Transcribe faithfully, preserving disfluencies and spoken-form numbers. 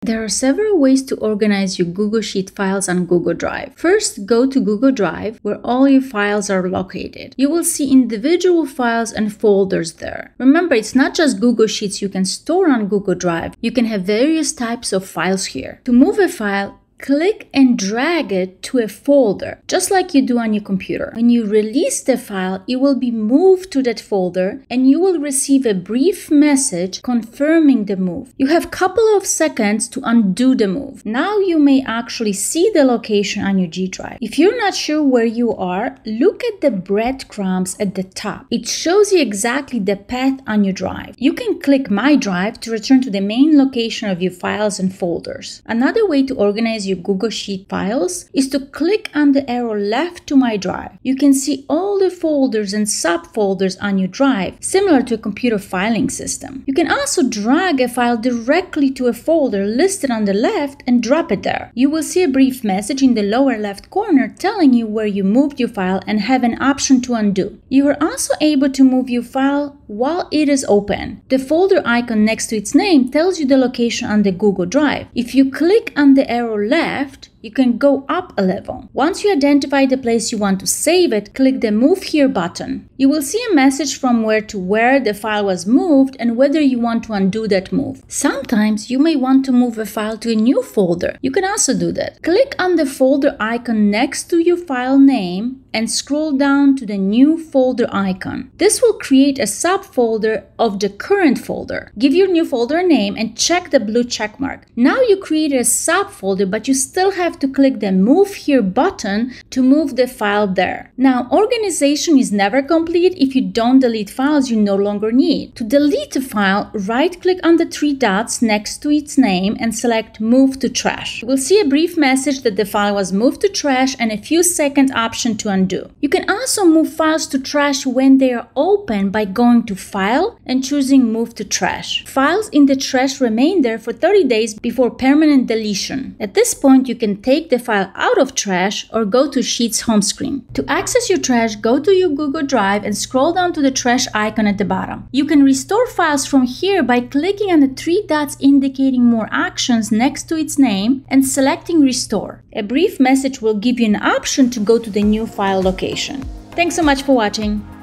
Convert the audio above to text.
There are several ways to organize your Google Sheet files on Google Drive. First, go to Google Drive, where all your files are located. You will see individual files and folders there. Remember, it's not just Google Sheets you can store on Google Drive. You can have various types of files here. To move a file, click and drag it to a folder, just like you do on your computer. When you release the file, it will be moved to that folder and you will receive a brief message confirming the move. You have a couple of seconds to undo the move. Now you may actually see the location on your G Drive. If you're not sure where you are, look at the breadcrumbs at the top. It shows you exactly the path on your drive. You can click My Drive to return to the main location of your files and folders. Another way to organize your Google Sheet files is to click on the arrow left to My Drive. You can see all the folders and subfolders on your drive, similar to a computer filing system. You can also drag a file directly to a folder listed on the left and drop it there. You will see a brief message in the lower left corner telling you where you moved your file and have an option to undo. You are also able to move your file while it is open. The folder icon next to its name tells you the location on the Google Drive. If you click on the arrow left, you can go up a level. Once you identify the place you want to save it, click the Move Here button. You will see a message from where to where the file was moved and whether you want to undo that move. Sometimes you may want to move a file to a new folder. You can also do that. Click on the folder icon next to your file name and scroll down to the new folder icon. This will create a subfolder of the current folder. Give your new folder a name and check the blue check mark. Now you created a subfolder, but you still have to click the Move Here button to move the file there. Now, organization is never complete if you don't delete files you no longer need. To delete a file, right-click on the three dots next to its name and select Move to Trash. You will see a brief message that the file was moved to trash and a few second option to undo. You can also move files to trash when they are open by going to File and choosing Move to Trash. Files in the trash remain there for thirty days before permanent deletion. At this point, you can take the file out of trash or go to Sheets home screen. To access your trash, go to your Google Drive and scroll down to the trash icon at the bottom. You can restore files from here by clicking on the three dots indicating more actions next to its name and selecting Restore. A brief message will give you an option to go to the new file location. Thanks so much for watching.